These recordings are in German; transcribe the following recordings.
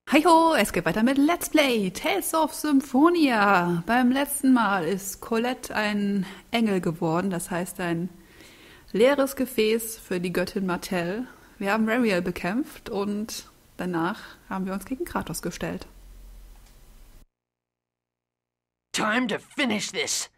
Hi-ho, es geht weiter mit Let's Play Tales of Symphonia. Beim letzten Mal ist Colette ein Engel geworden, das heißt ein leeres Gefäß für die Göttin Martel. Wir haben Rariel bekämpft und danach haben wir uns gegen Kratos gestellt. Time to finish this!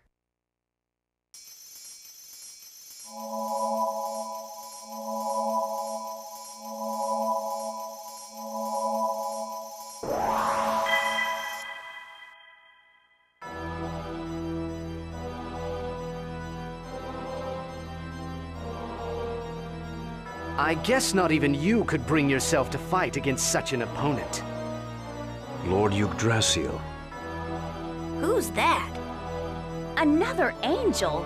I guess not even you could bring yourself to fight against such an opponent. Lord Yggdrasil. Who's that? Another angel?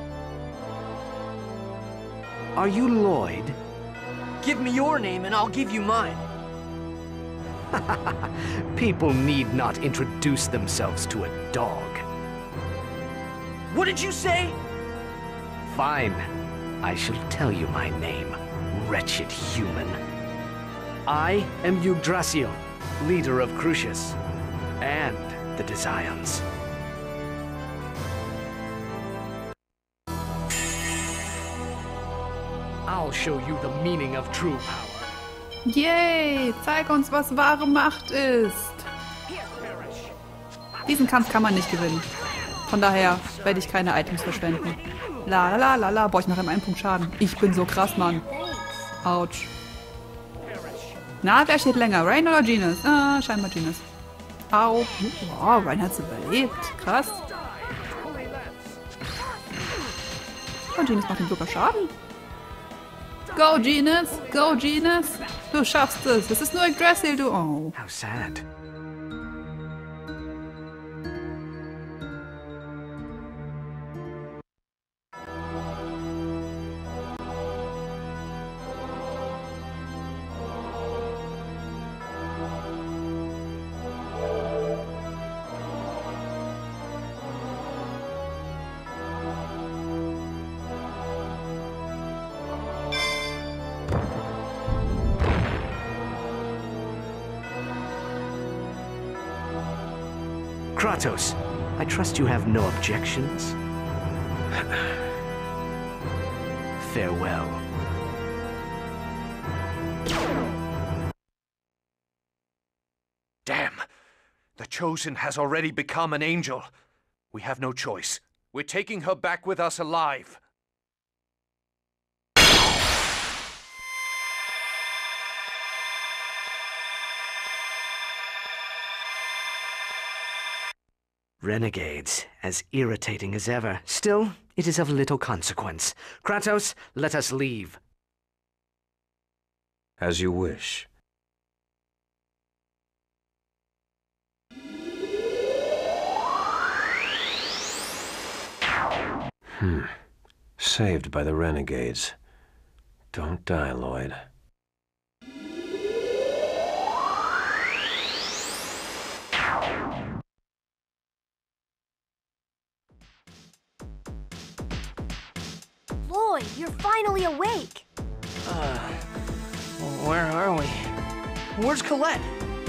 Are you Lloyd? Give me your name and I'll give you mine. People need not introduce themselves to a dog. What did you say? Fine. I shall tell you my name, wretched human. I am Yggdrasil, leader of Crucius, and the Desians. I'll show you the meaning of true power. Yay, zeig uns, was wahre Macht ist. Diesen Kampf kann man nicht gewinnen. Von daher werde ich keine Items verschwenden. La la la la la. Boah, ich mache ihm einen Punkt Schaden. Ich bin so krass, Mann. Autsch. Na, wer steht länger? Rain oder Genis? Ah, scheinbar Genis. Au. Oh, Rain hat's überlebt. Krass. Und Genis macht ihm sogar Schaden. Go, Genis! Go, Genis! Du schaffst es! Es ist nur Yggdrasil, du... Oh. How sad. Kratos, I trust you have no objections? Farewell. Damn! The Chosen has already become an angel. We have no choice. We're taking her back with us alive. Renegades, as irritating as ever. Still, it is of little consequence. Kratos, let us leave. As you wish. Saved by the Renegades. Don't die, Lloyd. Lloyd, you're finally awake. Where are we? Where's Colette?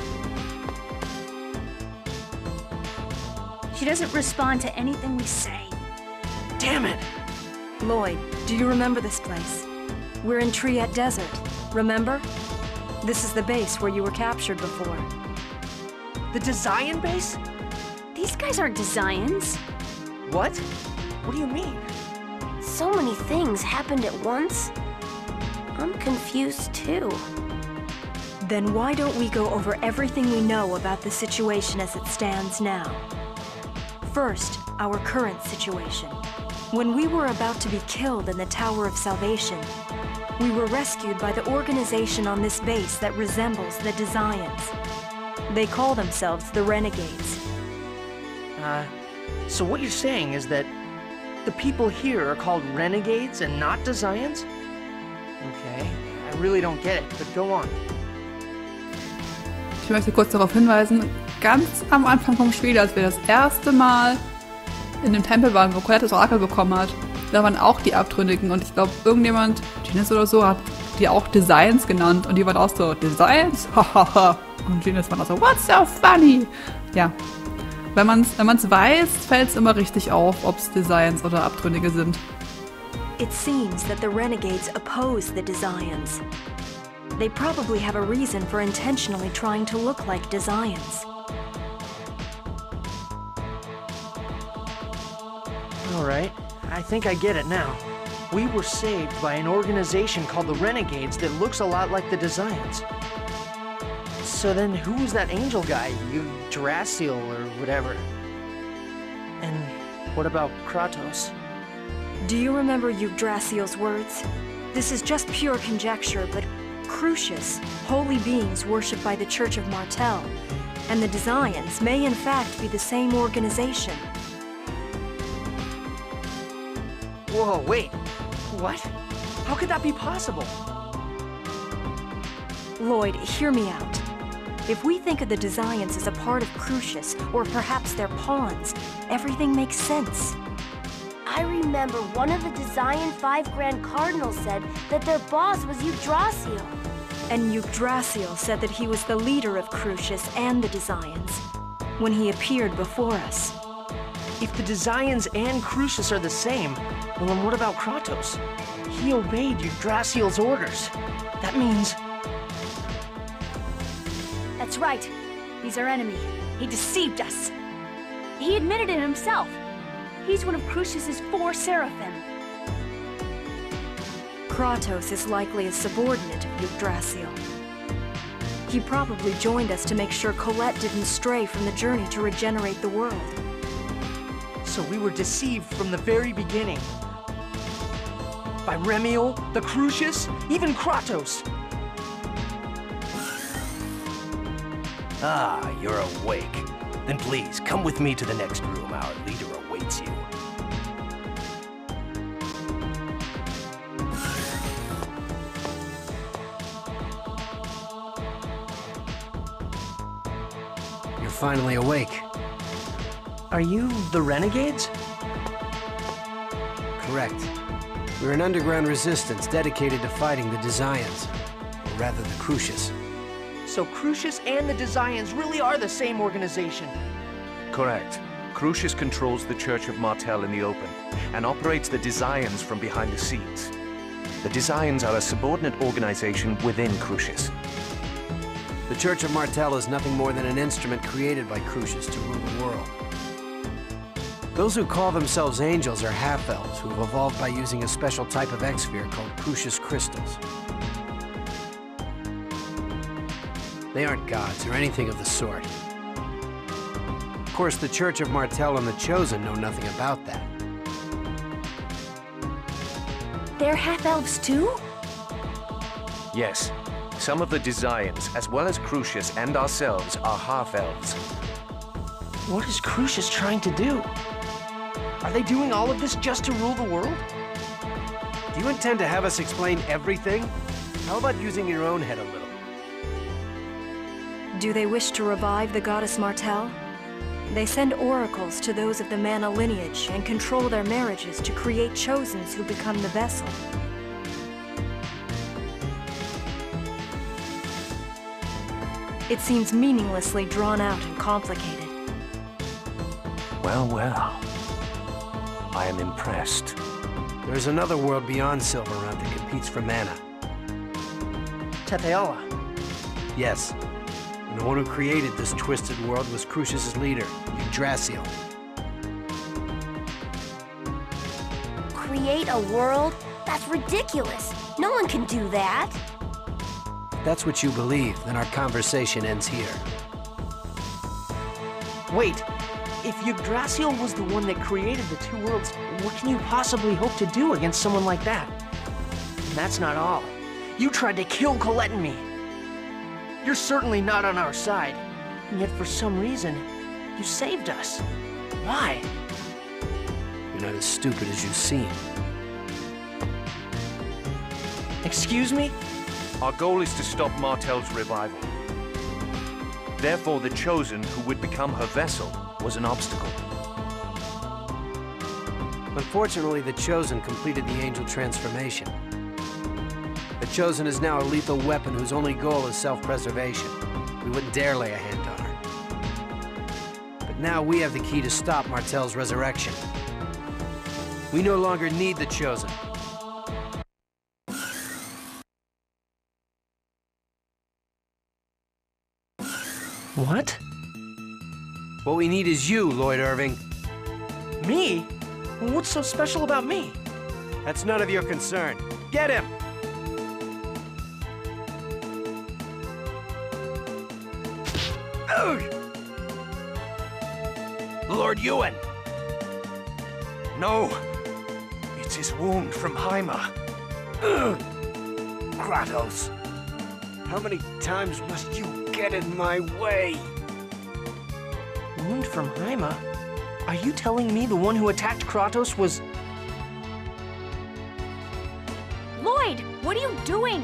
She doesn't respond to anything we say. Damn it! Lloyd, do you remember this place? We're in Triet Desert, remember? This is the base where you were captured before. The Desian base? These guys aren't Desians. What? What do you mean? So many things happened at once. I'm confused too. Then why don't we go over everything we know about the situation as it stands now? First, our current situation. When we were about to be killed in the Tower of Salvation, we were rescued by the organization on this base that resembles the Desians. They call themselves the Renegades. So what you're saying is that the people here are called Renegades and not Desians? Okay, I really don't get it, but go on. Ich möchte kurz darauf hinweisen, ganz am Anfang vom Spiel, als wir das erste Mal in dem Tempel waren, wo Colette das Orakel bekommen hat, da waren auch die Abtrünnigen und ich glaube, irgendjemand, Genis oder so, hat die auch Designs genannt. Und die waren auch so, Designs? Hahaha. Und Genius war auch so, what's so funny? Ja. Wenn man's weiß, fällt es immer richtig auf, ob es Designs oder Abtrünnige sind. It seems that the Renegades oppose the Desians. They probably have a reason for intentionally trying to look like Desians. Alright, I think I get it now. We were saved by an organization called the Renegades that looks a lot like the Desians. So then who was that angel guy, Yggdrasil or whatever? And what about Kratos? Do you remember Yggdrasil's words? This is just pure conjecture, but Crucius, holy beings worshipped by the Church of Martel, and the Desians may in fact be the same organization. Whoa, wait. What? How could that be possible? Lloyd, hear me out. If we think of the Desians as a part of Crucius, or perhaps their pawns, everything makes sense. I remember one of the Desian 5 Grand Cardinals said that their boss was Yggdrasil. And Yggdrasil said that he was the leader of Crucius and the Desians, when he appeared before us. If the Desians and Crucius are the same, well then what about Kratos? He obeyed Yggdrasil's orders. That means... That's right. He's our enemy. He deceived us. He admitted it himself. He's one of Crucius's 4 Seraphim. Kratos is likely a subordinate of Yggdrasil. He probably joined us to make sure Colette didn't stray from the journey to regenerate the world. So we were deceived from the very beginning. By Remiel, the Crucius, even Kratos. Ah, you're awake. Then please, come with me to the next room. Our leader awaits you. You're finally awake. Are you the Renegades? Correct. We're an underground resistance dedicated to fighting the Desians. Or rather, the Crucius. So Crucius and the Desians really are the same organization. Correct. Crucius controls the Church of Martel in the open, and operates the Desians from behind the scenes. The Desians are a subordinate organization within Crucius. The Church of Martel is nothing more than an instrument created by Crucius to rule the world. Those who call themselves angels are half-elves who have evolved by using a special type of X-sphere called Crucius crystals. They aren't gods or anything of the sort. Of course, the Church of Martel and the Chosen know nothing about that. They're half-elves too? Yes. Some of the Desians, as well as Crucius and ourselves, are half-elves. What is Crucius trying to do? Are they doing all of this just to rule the world? Do you intend to have us explain everything? How about using your own head a little? Do they wish to revive the goddess Martel? They send oracles to those of the Mana lineage and control their marriages to create Chosens who become the vessel. It seems meaninglessly drawn out and complicated. Well, well. I am impressed. There's another world beyond Silverhunt that competes for mana. Tethe'alla. Yes. And the one who created this twisted world was Crucius's leader, Yggdrasil. Create a world? That's ridiculous. No one can do that. If that's what you believe, then our conversation ends here. Wait, if Yggdrasil was the one that created the 2 worlds, what can you possibly hope to do against someone like that? And that's not all. You tried to kill Colette and me. You're certainly not on our side. And yet for some reason, you saved us. Why? You're not as stupid as you seem. Excuse me? Our goal is to stop Martel's revival. Therefore, the Chosen, who would become her vessel, was an obstacle. Unfortunately, the Chosen completed the angel transformation. The The Chosen is now a lethal weapon whose only goal is self-preservation. We wouldn't dare lay a hand on her. But now we have the key to stop Martel's resurrection. We no longer need the Chosen. What? What we need is you, Lloyd Irving. Me? What's so special about me? That's none of your concern. Get him! Ugh! Lord Ewan! No! It's his wound from Hyma. Ugh! Kratos! How many times must you get in my way? Wound from Hyma? Are you telling me the one who attacked Kratos was... Lloyd, what are you doing?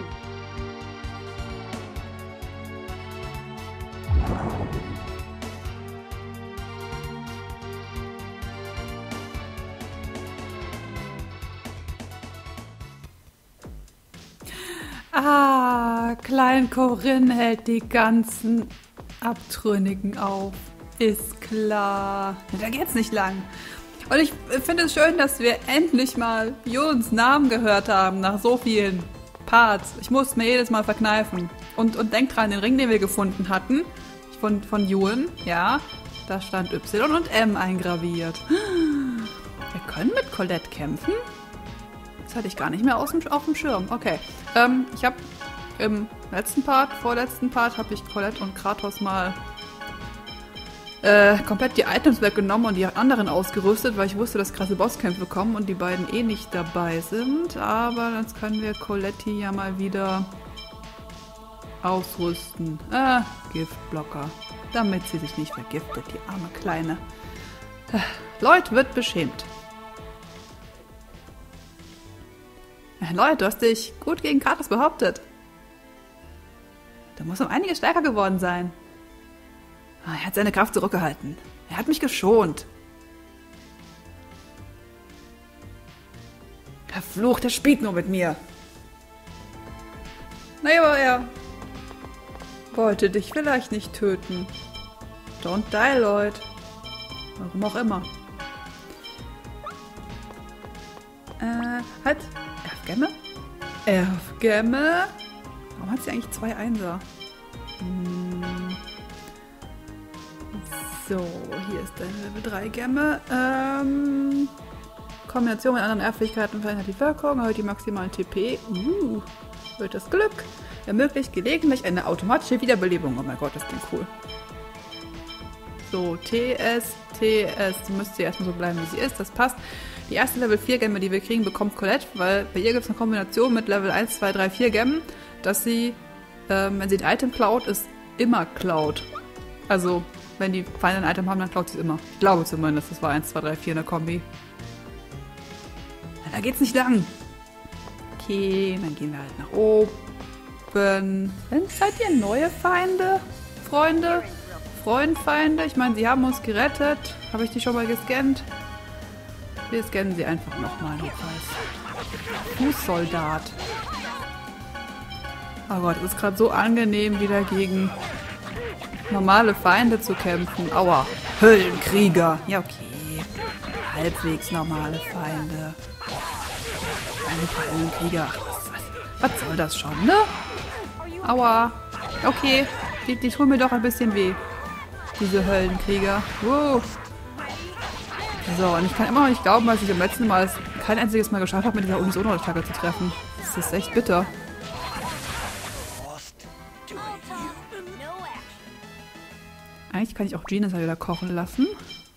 Ah, Klein Corinne hält die ganzen Abtrünnigen auf. Ist klar. Da geht's nicht lang. Und ich finde es schön, dass wir endlich mal Juns Namen gehört haben, nach so vielen Parts. Ich muss mir jedes Mal verkneifen. Und denkt dran, den Ring, den wir gefunden hatten, von Ewan, ja, da stand Y und M eingraviert. Wir können mit Colette kämpfen? Das hatte ich gar nicht mehr auf dem Schirm. Okay. Ich habe im vorletzten Part, habe ich Colette und Kratos mal komplett die Items weggenommen und die anderen ausgerüstet, weil ich wusste, dass krasse Bosskämpfe kommen und die beiden eh nicht dabei sind. Aber jetzt können wir Colette ja mal wieder ausrüsten. Giftblocker. Damit sie sich nicht vergiftet, die arme Kleine. Lloyd wird beschämt. Lloyd, du hast dich gut gegen Kratos behauptet. Du musst um einiges stärker geworden sein. Er hat seine Kraft zurückgehalten. Er hat mich geschont. Verflucht, er spielt nur mit mir. Naja, aber er wollte dich vielleicht nicht töten. Don't die, Lloyd. Warum auch immer. Halt. Erfgemme? Erfgemme? Warum hat sie eigentlich 2 Einser? So, hier ist deine Level 3 Gemme. Kombination mit anderen Erbfähigkeiten verändert die Wirkung, erhöht die maximalen TP. Wird das Glück. Ermöglicht gelegentlich eine automatische Wiederbelebung. Oh mein Gott, das klingt cool. So, TS. Die müsste erstmal so bleiben, wie sie ist. Das passt. Die erste Level 4 Gemme, die wir kriegen, bekommt Colette, weil bei ihr gibt es eine Kombination mit Level 1, 2, 3, 4 Gemmen, dass sie, wenn sie ein Item klaut, ist immer klaut. Also, wenn die Feinde ein Item haben, dann klaut sie es immer. Ich glaube zumindest, das war 1, 2, 3, 4 in der Kombi. Da geht's nicht lang. Okay, dann gehen wir halt nach oben. Seid ihr neue Feinde? Freunde? Freundfeinde? Ich meine, sie haben uns gerettet. Habe ich die schon mal gescannt? Wir scannen sie einfach nochmal. Fußsoldat. Oh Gott, es ist gerade so angenehm, wieder gegen normale Feinde zu kämpfen. Aua. Höllenkrieger. Ja, okay. Halbwegs normale Feinde. Ein paar Höllenkrieger. Was soll das schon, ne? Aua. Okay. Die tun mir doch ein bisschen weh. Diese Höllenkrieger. Wow. So, und ich kann immer noch nicht glauben, dass ich am letzten Mal kein einziges Mal geschafft habe, mit dieser Unisono-Attacke zu treffen. Das ist echt bitter. Eigentlich kann ich auch Genis wieder kochen lassen.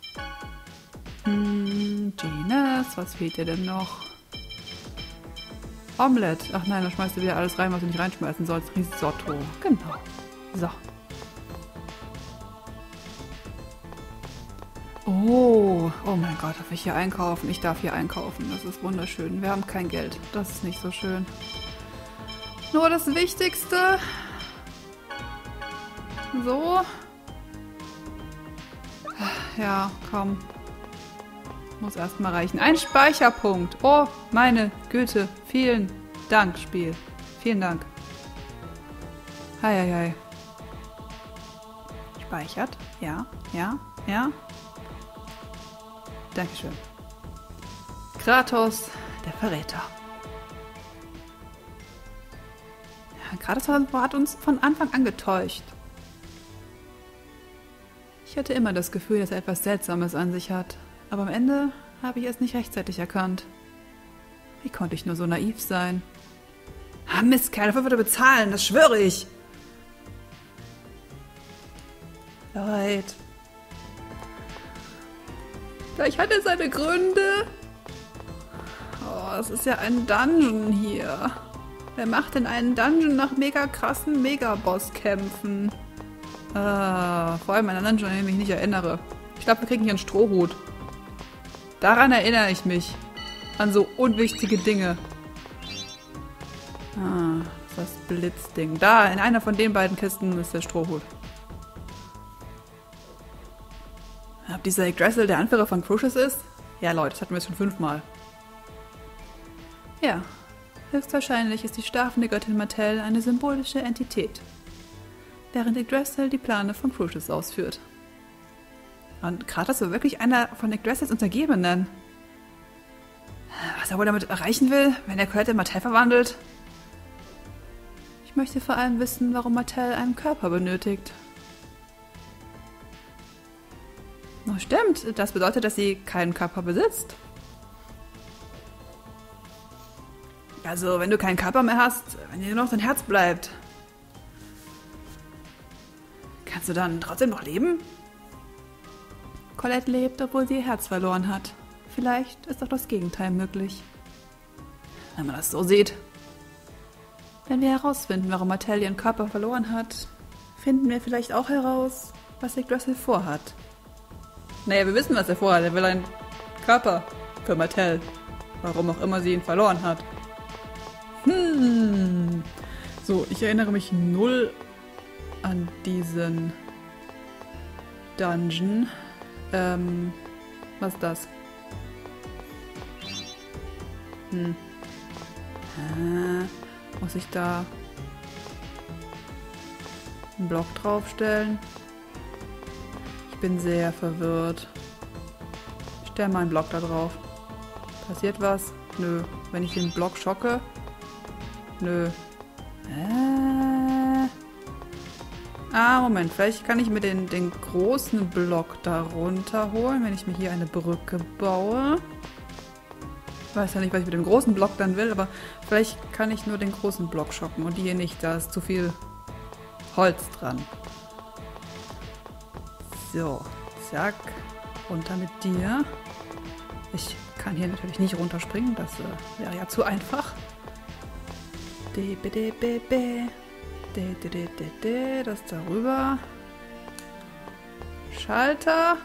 Genis, was fehlt dir denn noch? Omelette. Ach nein, da schmeißt du wieder alles rein, was du nicht reinschmeißen sollst. Risotto. Genau. So. Oh mein Gott, darf ich hier einkaufen? Ich darf hier einkaufen. Das ist wunderschön. Wir haben kein Geld. Das ist nicht so schön. Nur das Wichtigste. So. Ja, komm. Muss erstmal reichen. Ein Speicherpunkt. Oh, meine Güte. Vielen Dank, Spiel. Vielen Dank. Hei. Speichert. Ja. Dankeschön. Kratos, der Verräter. Ja, Kratos hat uns von Anfang an getäuscht. Ich hatte immer das Gefühl, dass er etwas Seltsames an sich hat. Aber am Ende habe ich es nicht rechtzeitig erkannt. Wie konnte ich nur so naiv sein? Ah, Mist, Kerl, dafür wird er bezahlen, das schwöre ich. Leute. Vielleicht hat er seine Gründe. Oh, es ist ja ein Dungeon hier. Wer macht denn einen Dungeon nach mega krassen Megaboss-Kämpfen? Vor allem einen Dungeon, an den ich mich nicht erinnere. Ich glaube, wir kriegen hier einen Strohhut. Daran erinnere ich mich. An so unwichtige Dinge. Das Blitzding. Da, in einer von den beiden Kisten ist der Strohhut. Ob dieser Yggdrasil der Anführer von Crucius ist? Ja, Leute, das hatten wir jetzt schon 5-mal. Ja, höchstwahrscheinlich ist die schlafende Göttin Martell eine symbolische Entität, während Yggdrasil die Pläne von Crucius ausführt. Und Kratos war wirklich einer von Yggdrasils Untergebenen. Was er wohl damit erreichen will, wenn er Colette in Martell verwandelt? Ich möchte vor allem wissen, warum Martell einen Körper benötigt. Oh, stimmt, das bedeutet, dass sie keinen Körper besitzt. Also, wenn du keinen Körper mehr hast, wenn dir nur noch dein Herz bleibt, kannst du dann trotzdem noch leben? Colette lebt, obwohl sie ihr Herz verloren hat. Vielleicht ist auch das Gegenteil möglich. Wenn man das so sieht. Wenn wir herausfinden, warum Martell ihren Körper verloren hat, finden wir vielleicht auch heraus, was Yggdrasil vorhat. Naja, wir wissen, was er vorhat. Er will einen Körper für Martell. Warum auch immer sie ihn verloren hat. So, ich erinnere mich null an diesen Dungeon. Was ist das? Muss ich da einen Block draufstellen? Ich bin sehr verwirrt. Ich stelle mal einen Block da drauf. Passiert was? Nö. Wenn ich den Block schocke? Nö. Moment. Vielleicht kann ich mir den großen Block da runterholen, wenn ich mir hier eine Brücke baue. Ich weiß ja nicht, was ich mit dem großen Block dann will, aber vielleicht kann ich nur den großen Block schocken und die hier nicht. Da ist zu viel Holz dran. So, zack. Runter mit dir. Ich kann hier natürlich nicht runterspringen, das wäre ja zu einfach. Das darüber. Schalter.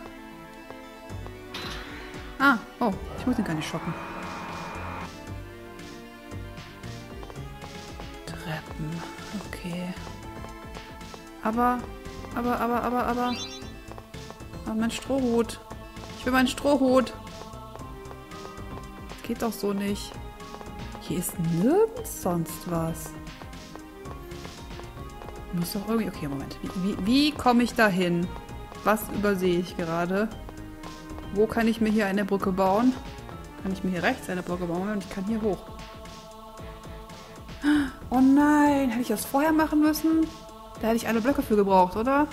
Oh, ich muss ihn gar nicht schocken. Treppen, okay. Aber mein Strohhut. Ich will meinen Strohhut. Das geht doch so nicht. Hier ist nirgends sonst was. Muss doch irgendwie... Okay, Moment. Wie komme ich da hin? Was übersehe ich gerade? Wo kann ich mir hier eine Brücke bauen? Kann ich mir hier rechts eine Brücke bauen und ich kann hier hoch. Oh nein, hätte ich das vorher machen müssen? Da hätte ich alle Blöcke für gebraucht, oder?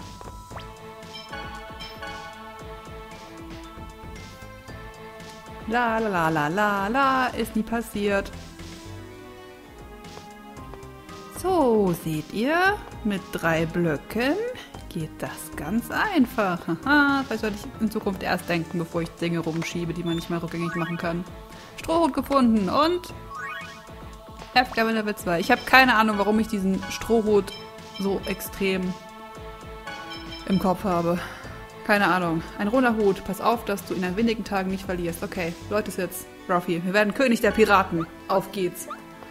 La, ist nie passiert. So, seht ihr? Mit 3 Blöcken geht das ganz einfach. Haha, vielleicht sollte ich in Zukunft erst denken, bevor ich Dinge rumschiebe, die man nicht mehr rückgängig machen kann. Strohhut gefunden und F-Level Level 2. Ich habe keine Ahnung, warum ich diesen Strohhut so extrem im Kopf habe. Keine Ahnung. Ein roter Hut. Pass auf, dass du ihn in wenigen Tagen nicht verlierst. Okay, Leute, ist jetzt Ruffy. Wir werden König der Piraten. Auf geht's.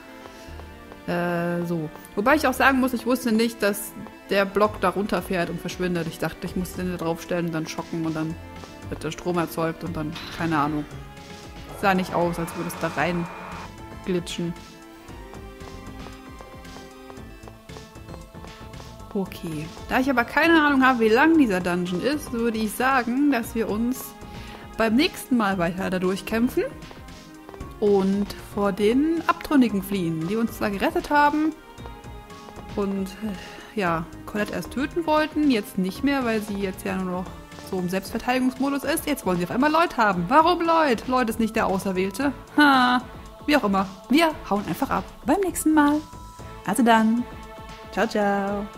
So. Wobei ich auch sagen muss, ich wusste nicht, dass der Block da runterfährt und verschwindet. Ich dachte, ich muss den da draufstellen und dann schocken und dann wird der Strom erzeugt und dann, keine Ahnung. Sah nicht aus, als würde es da rein glitschen. Okay. Da ich aber keine Ahnung habe, wie lang dieser Dungeon ist, würde ich sagen, dass wir uns beim nächsten Mal weiter da durchkämpfen und vor den Abtrünnigen fliehen, die uns zwar gerettet haben und ja, Colette erst töten wollten, jetzt nicht mehr, weil sie jetzt ja nur noch so im Selbstverteidigungsmodus ist. Jetzt wollen sie auf einmal Lloyd haben. Warum Lloyd? Lloyd ist nicht der Auserwählte. Ha, wie auch immer. Wir hauen einfach ab. Beim nächsten Mal. Also dann. Ciao, ciao.